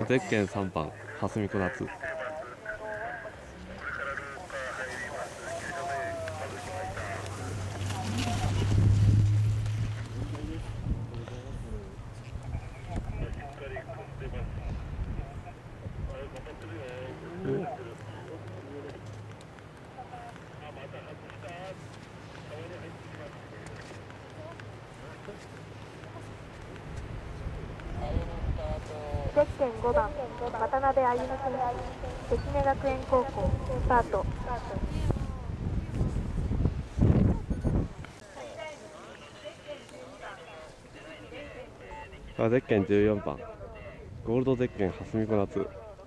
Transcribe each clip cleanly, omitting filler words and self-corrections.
ゼッケン3番蓮見小夏。 ゼッケン5番渡辺歩夢選手、関根学園高校スタート。 ゼッケン14番ゴールドゼッケン蓮見小夏。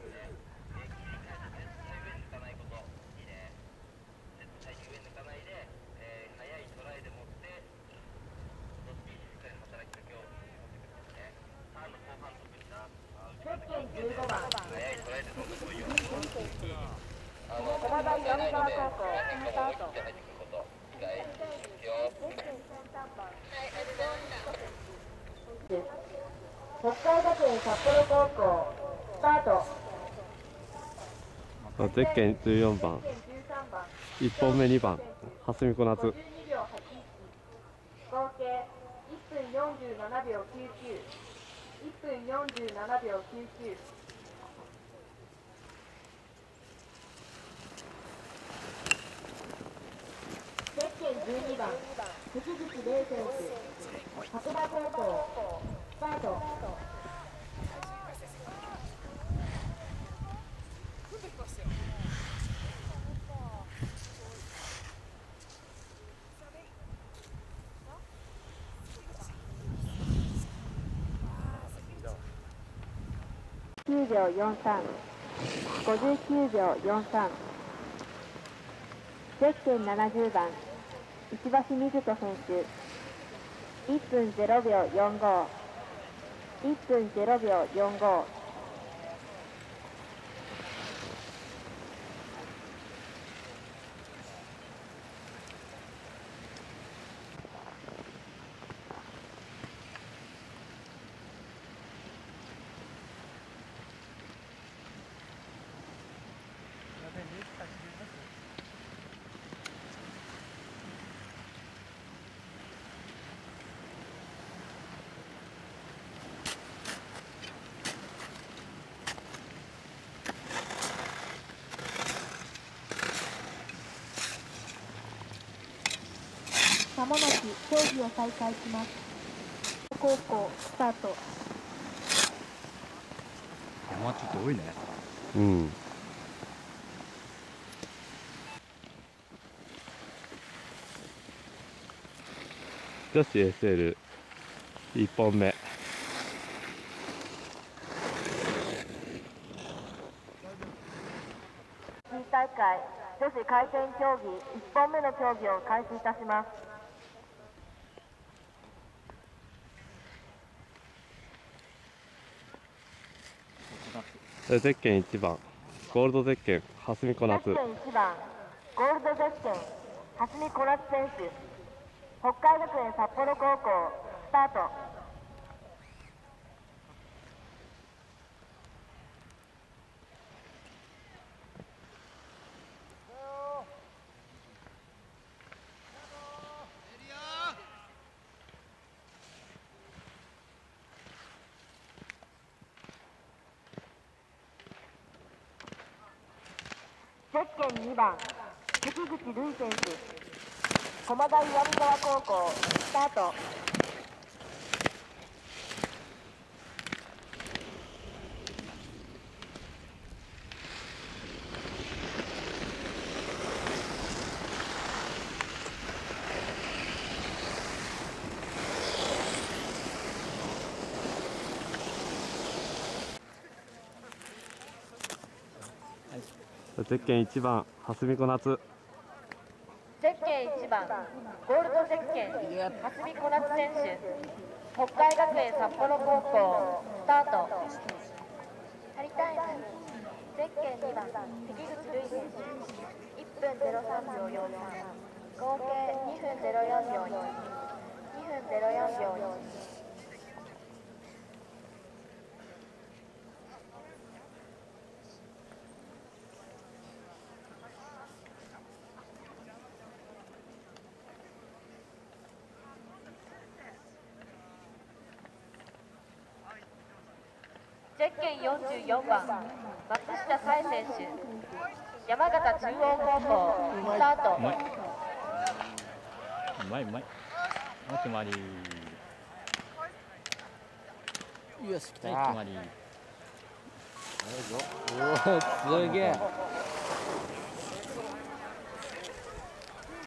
ゼッケン15番駒大山川高校スタート。北海学園札幌高校スタート。 ゼッケン14番1本目2番蓮見小夏。 52秒81、合計1分47秒99、1分47秒99。ゼッケン12番関口玲選手、白馬高校スタート。9秒43、59秒43。ゼッケン70番石橋瑞人選手、1分0秒45、1分0秒45。まもなく競技を再開します。高校スタート。 山ちょっと多いね。 うん。女子 SL1 本目。 新大会女子回転競技1本目の競技を開始いたします。 ゼッケン1番ゴールドゼッケン蓮見小夏。 ゼッケン1番ゴールドゼッケン蓮見小夏選手、北海学園札幌高校スタート。ゼッケン2番関口瑠衣選手、駒大岩見沢高校スタート。 ゼッケン1番蓮見小夏。 ゼッケン1番ゴールドゼッケン蓮見小夏選手、北海学園札幌高校スタート。張りタイムゼッケン2番関口瑠衣選手、1分03秒43、合計2分04秒1、2分04秒1。 ゼッケン44番松下紗恵選手、山形中央高校スタート。 うまい。うまいうまい。あ、決まり。 よし、来た。 はい、決まり。 おお、すげえ。